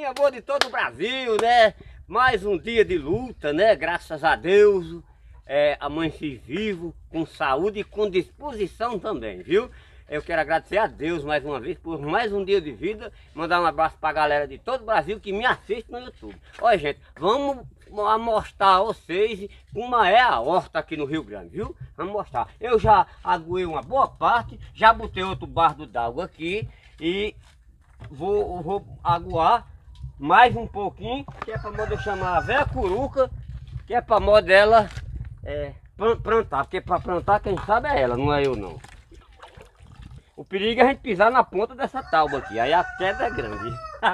galerinha boa de todo o Brasil, né? Mais um dia de luta, né? Graças a Deus, amanheci vivo, com saúde e com disposição também, viu? Eu quero agradecer a Deus mais uma vez por mais um dia de vida. Mandar um abraço para a galera de todo o Brasil que me assiste no YouTube. Olha, gente, vamos mostrar a vocês como é a horta aqui no Rio Grande, viu? Vamos mostrar. Eu já aguei uma boa parte, já botei outro bardo d'água aqui e vou aguar mais um pouquinho, que é para modo chamar a véia curuca, que é para modo dela plantar, porque para plantar quem sabe é ela, não é eu não. O perigo é a gente pisar na ponta dessa tábua aqui, aí a queda é grande.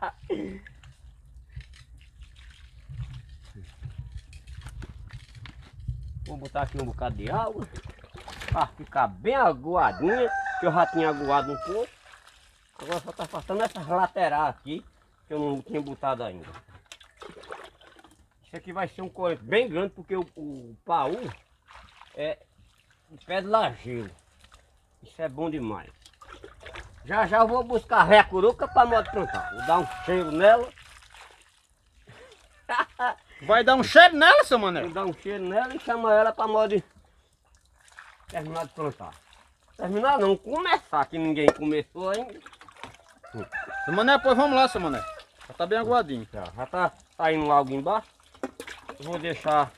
Vou botar aqui um bocado de água, para ficar bem aguadinha, que eu já tinha aguado um pouco. Agora só está faltando essas laterais aqui, que eu não tinha botado ainda. Isso aqui vai ser um corante bem grande, porque o paú é de pé de lajeiro. Isso é bom demais. Já já eu vou buscar a véia curuca para modo plantar. Vou dar um cheiro nela. Vai dar um cheiro nela, seu Mané? Vou dar um cheiro nela e chamar ela para modo terminar de plantar. Terminar não, começar, que ninguém começou ainda. Seu Mané, pois vamos lá, seu Mané. Já tá bem aguadinho. Já tá indo algo embaixo. Eu vou deixar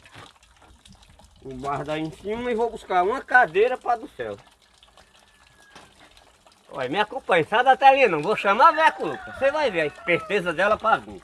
o barro daí em cima e vou buscar uma cadeira para do céu. Olha, me acompanhe, sai da telinha não, vou chamar a véia curuca. Você vai ver a esperteza dela para vir.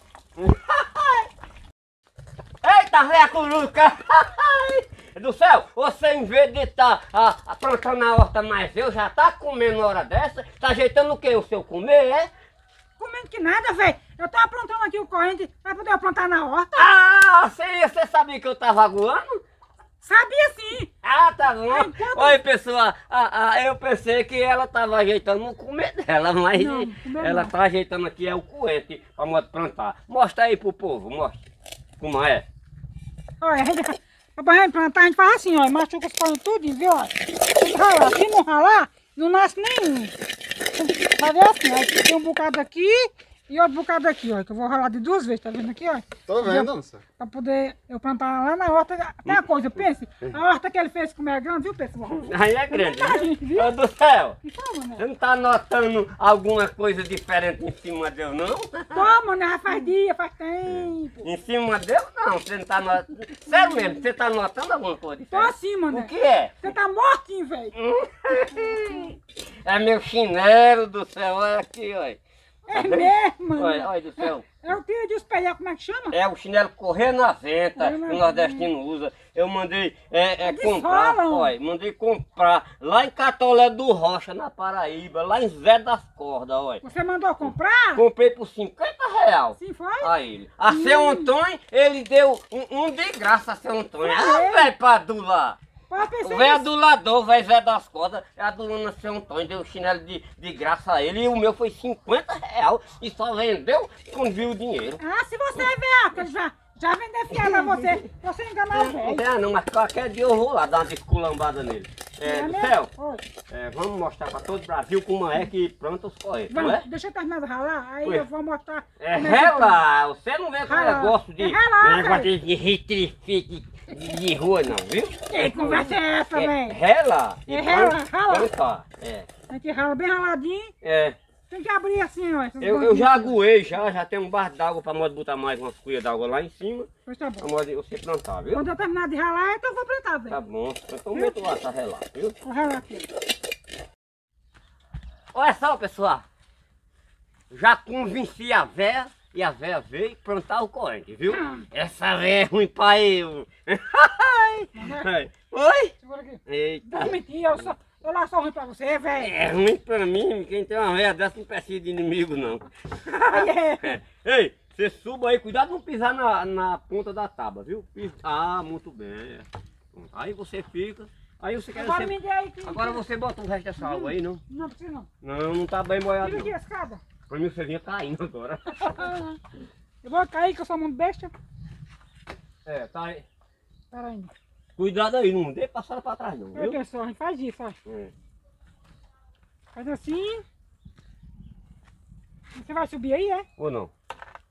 Eita, véia curuca! Do céu, você em vez de estar plantando a horta mais eu, já tá comendo hora dessa, tá ajeitando o que? O seu comer, é? Comendo que nada, velho. Eu tava plantando aqui o corrente pra poder plantar na horta. Ah, você sabia que eu tava aguando? Sabia sim. Ah, tá bom. Olha, pessoal, eu pensei que ela tava ajeitando o comer dela, mas não, ela tá ajeitando aqui o coente pra plantar. Mostra aí pro povo, mostra como é. Olha, pra gente plantar, a gente faz assim, ó, machuca os panos tudo, viu, ó. Tem que ralar. Se não ralar, não nasce nenhum. Vai ver assim, ó, tem um bocado aqui e outro bocado aqui, ó, que eu vou ralar de duas vezes, tá vendo aqui, ó? Tô vendo, onça. Pra poder eu plantar lá na horta. Tem uma coisa, pense, a horta que ele fez como é grande, viu, pessoal? Aí é grande, viu? viu? Ô, do céu, E como, né? você não tá notando alguma coisa diferente em cima de eu, não? Como, né? Já faz dia, faz tempo. Em cima de eu, não, você não tá notando. Sério mesmo, você tá notando alguma coisa Tô diferente? assim, mano. O que é? Você tá mortinho, velho. É meu chinelo do céu, olha aqui, olha. É mesmo, mano. Olha do céu. É o tiro de espelhar, como é que chama? É o chinelo correr na venta, Correr que na o nordestino usa. Eu mandei de comprar, sola, olha, mandei comprar lá em Catolé do Rocha, na Paraíba, lá em Zé das Cordas, olha. Você mandou comprar? Comprei por R$ 50. Sim, foi? A ele. A seu Antônio, ele deu um de graça a seu Antônio. Ah, velho, pra adular. Eu O pensei velho nisso. adulador, velho Zé das Cordas, adulando a seu Antônio, deu chinelo de graça a ele. E o meu foi R$ 50 e só vendeu quando viu o dinheiro. Ah, se você é veaco, ele já vendeu fiado a você enganar o Não velho. tem não, mas qualquer dia eu vou lá dar uma desculambada nele. É Do mesmo? céu, Oi. vamos mostrar para todo o Brasil como é que planta os corretos, não é? Vamos, deixa eu terminar de ralar, aí Oi. eu vou mostrar. É como é que rela, você não vê como eu Rala. gosto de É ralar, negócio velho. de retrifique de rua não, viu? Que conversa é essa, velho? Rela e É rela, rala. plantar. A gente rala bem raladinho, É. tem que abrir assim, ó. essas Eu bordinhas. já aguei, já tenho um barro d'água para modo botar mais umas cuias d'água lá em cima, Pois tá para bom. modo você plantar, viu? Quando eu terminar de ralar, então eu vou plantar, Tá velho. bom, então meto lá essa relar, viu? Vou ralar aqui. Olha só, pessoal, já convenci a véia e a véia veio plantar o corrente, viu? Essa véia é ruim pra eu. Oi? Segura aqui. Eita, Não mentir, eu lá sou ruim pra você, velho. é ruim pra mim, quem tem uma véia dessa não precisa de inimigo não. Aí é. Ei, você suba aí, cuidado de não pisar na ponta da tábua, viu? Ah, muito bem. Aí você fica, aí você quer... Agora me dê aí que... Agora você bota o resto dessa água aí, não? Não precisa não. Não, não tá bem molhado Tira aqui não. a escada. Pra mim você vinha caindo agora. Eu vou cair que eu sou muito besta. Tá aí. Pera aí. Cuidado aí, não dê passada pra trás não, Olha viu? pessoal, a gente faz isso, ó. É. Faz assim. Você vai subir aí, é? Ou não?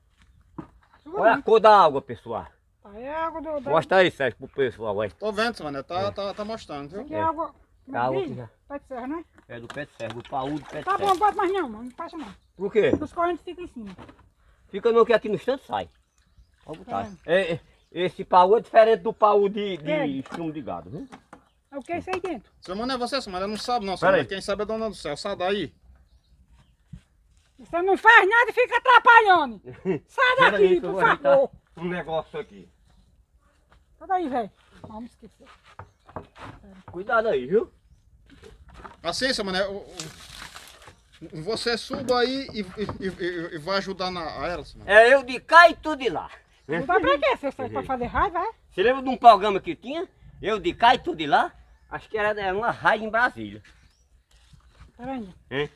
suba Olha a não. cor da água, pessoal. Tá, é água do... Mostra aí, Sérgio, pro pessoal. Aí. Tô vendo, seu mané, tá mostrando, Isso viu? aqui é água... Como é Água que que diz? já- Pé de serra, né? É do pé de serra, do paú do pé de Tá bom, serra. não bota mais não passa não. Por quê? Os correntes ficam em cima. Fica não que aqui no instante sai. Pode botar. É. Esse paú é diferente do paú de É. estrumo de gado, viu? É o que é isso aí dentro? Seu mané, você, seu mané, não sabe não, seu Pera mané. aí. Quem sabe é a dona do céu. Sai daí. Você não faz nada e fica atrapalhando. Sai Pera aí, daqui, que eu por vou ajeitar favor. um negócio aqui. Sai daí, velho. Vamos esquecer. Cuidado aí, viu? Assim, seu mané, você suba aí e vai ajudar a ela, seu mané. É eu de cá e tu de lá. Não dá pra quê? Você sai pra fazer raiva, é? Você lembra de um programa que tinha? Eu de cá e tu de lá? Acho que era uma rádio em Brasília. Peraí. Hein?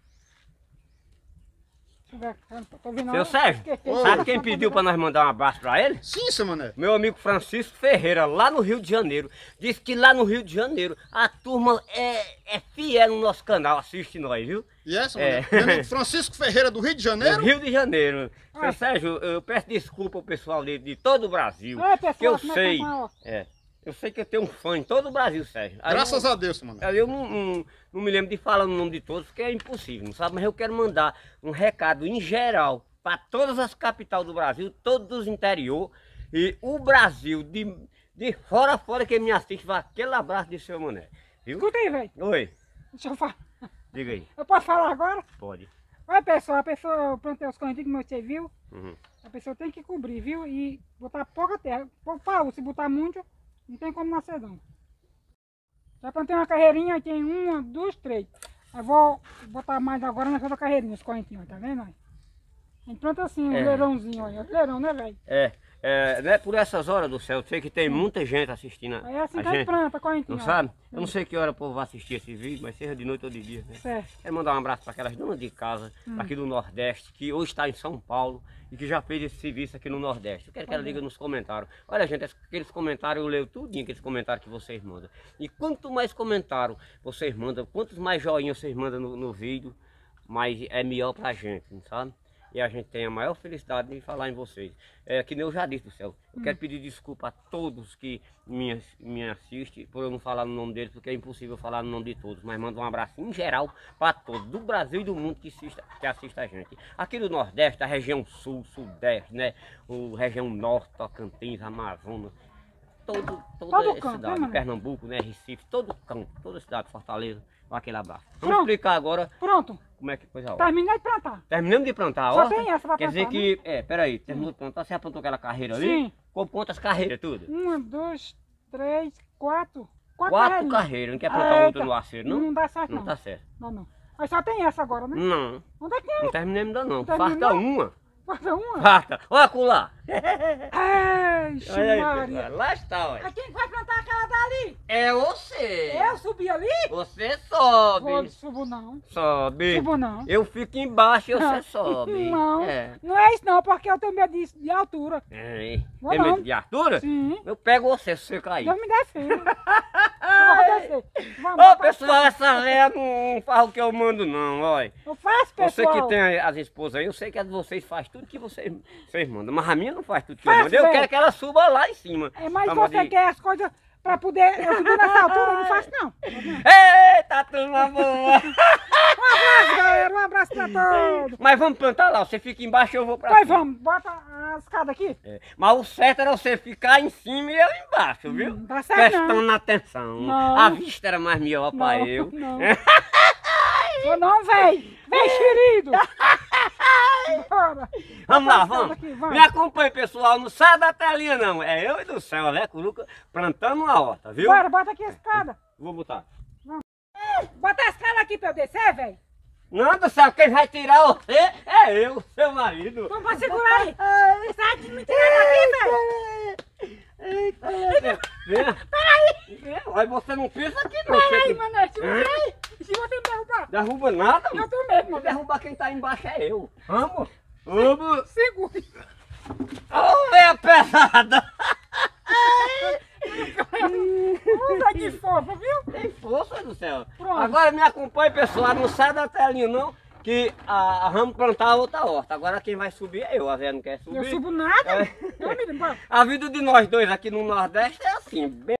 Tô vendo. Seu Sérgio, sabe quem pediu para nós mandar um abraço para ele? Sim, seu mané. Meu amigo Francisco Ferreira, lá no Rio de Janeiro. Disse que lá no Rio de Janeiro a turma é fiel no nosso canal, assiste nós, viu? E essa, É. mané? Meu amigo Francisco Ferreira, do Rio de No Janeiro. Rio de Janeiro. Seu Ah. Sérgio, eu peço desculpa ao pessoal de todo o Brasil. É, pessoal, que eu como é sei. que tá, ó? Eu sei que eu tenho um fã em todo o Brasil, Sérgio. Aí Graças a Deus, seu mané. eu não me lembro de falar no nome de todos, porque é impossível, não sabe? Mas eu quero mandar um recado em geral para todas as capitais do Brasil, todos os interior e o Brasil de fora a fora que me assiste, vai aquele abraço de seu mané, viu? Escuta aí, velho. Oi, Deixa eu falar. diga aí, Eu posso falar agora? pode. Olha, pessoal, a pessoa, eu plantei os correntinhos que você viu. Uhum. A pessoa tem que cobrir, viu? E botar pouca terra, pouco paú. Se botar muito, não tem como nascer não. Já plantei uma carreirinha, aí tem uma, duas, três. Eu vou botar mais agora nessa outra carreirinha, os correntinhos, tá vendo? Aí? A gente planta assim, um leirãozinho, olha. Leirão, né, velho? Não é por essas horas do céu, eu sei que tem muita gente assistindo Aí é assim a que a gente gente, planta, correntinho. não ó. sabe? Eu não sei que hora o povo vai assistir esse vídeo, mas seja de noite ou de dia, né? Certo. Quero mandar um abraço para aquelas donas de casa aqui do Nordeste, que hoje está em São Paulo e que já fez esse serviço aqui no Nordeste. Eu quero que ela diga nos comentários. Olha, gente, aqueles comentários eu leio tudinho, aqueles comentários que vocês mandam. E quanto mais comentário vocês mandam, quantos mais joinhas vocês mandam no vídeo, mais é melhor pra gente, não sabe? E a gente tem a maior felicidade de falar em vocês. É que nem eu já disse do céu. Eu quero pedir desculpa a todos que me assistem por eu não falar no nome deles, porque é impossível falar no nome de todos. Mas mando um abraço em geral para todos, do Brasil e do mundo que assiste a gente. Aqui do Nordeste, da região Sul, Sudeste, né? Região Norte, Tocantins, Amazonas. Toda Todo a canto, cidade, né, mano? Pernambuco, né? Recife, todo canto, toda a cidade, Fortaleza. Aquele abraço. Vamos Pronto. explicar agora Pronto. como é que coisa a horta. Terminei de plantar. Terminamos de plantar a Só horta? tem essa pra Quer dizer plantar, que, peraí, terminou de plantar, você apontou aquela carreira ali? Sim. Com quantas carreiras tudo? Uma, duas, três, quatro. Quatro carreirinhas. carreiras, não quer plantar outra Eita, no aceiro, não? Não dá certo Não não. tá certo. Não. Mas só tem essa agora, né? Não, Onde é que é? não terminamos ainda não. Terminou? Falta uma. Falta uma? Falta. Olha acolá. Eixe, Olha aí, Maria. pessoal. Lá está, olha. A quem vai plantar aquela dali? É você. Eu subi ali? Você Vou, sobe. subo não. Sobe. Subo não. Eu fico embaixo e você sobe. Não, É. não é isso não, porque eu tenho medo de altura. É. Vou Tem não. medo de altura? Sim. Eu pego você se você cair. Deus me defenda. Eu vou descer. Vamos, Ô vamos. pessoal, essa véia não faz o que eu mando não, olha. Eu faço, Você pessoal. que tem as esposas aí, eu sei que as de vocês faz tudo que vocês mandam, mas a minha não faz tudo que eu Faz, mando. Eu velho. quero que ela suba lá em cima. É, mas Pra você poder- quer as coisas pra poder eu subir nessa altura, eu não faço não. Eita, turma boa! Um abraço, galera, um abraço pra todos. Mas vamos plantar lá, você fica embaixo e eu vou pra Pois cima. vamos, bota a escada aqui. É, mas o certo era você ficar em cima e eu embaixo, viu? Tá certo não. Prestando atenção. Não. A vista era mais melhor pra Não, eu. não. Ou não, véi. Vem, querido. Bora. Vamos Bota lá, a escada vamos. aqui, vamos. Me acompanhe, pessoal. Não sai da telinha, não. É eu e do céu, né, Curuca? Plantando uma horta, viu? Bora, bota aqui a escada. Vou botar. Bota a escada aqui pra eu descer, velho. Não, do céu, quem vai tirar você é eu, seu marido. Então pode segurar aí. Sai de me tirar daqui, velho. Eita, venha. Peraí. Olha, você não pensa aqui não. Peraí, Você mané, se você... Se você me derrubar. derruba nada, Eu mano. tô mesmo, mané. Derrubar quem tá embaixo é eu. Vamos. Vamos. Segura. Ô, é pesada. Usa de força, viu? Tem força do céu. Pronto. Agora me acompanhe, pessoal. Não sai da telinha, não. que vamos plantar outra horta. Agora quem vai subir é eu, a Zé não quer subir. Eu subo nada. A vida de nós dois aqui no Nordeste é assim, bem